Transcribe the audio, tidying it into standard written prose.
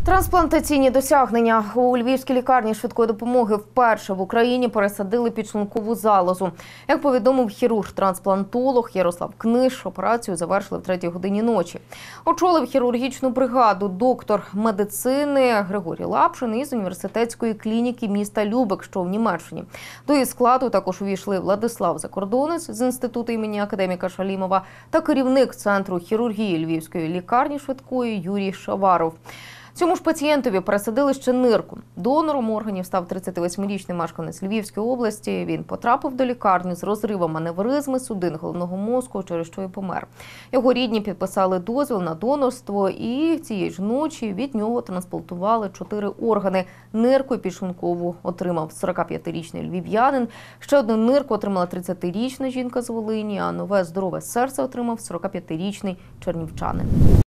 Трансплантаційні досягнення. У Львівській лікарні швидкої допомоги вперше в Україні пересадили підшлункову залозу. Як повідомив хірург-трансплантолог Ярослав Книж, операцію завершили в 3-й годині ночі. Очолив хірургічну бригаду доктор медицини Григорій Лапшин із університетської клініки міста Любек, що в Німеччині. До її складу також увійшли Владислав Закордонець з інституту імені академіка Шалімова та керівник Центру хірургії Львівської лікарні швидкої Юрій Шаваров. Цьому ж пацієнтові пересадили ще нирку. Донором органів став 38-річний мешканець Львівської області. Він потрапив до лікарні з розривом аневризми судин головного мозку, через що і помер. Його рідні підписали дозвіл на донорство і цієї ж ночі від нього трансплантували 4 органи. Нирку і підшлункову отримав 45-річний львів'янин. Ще одну нирку отримала 30-річна жінка з Волині, а нове здорове серце отримав 45-річний чернівчанин.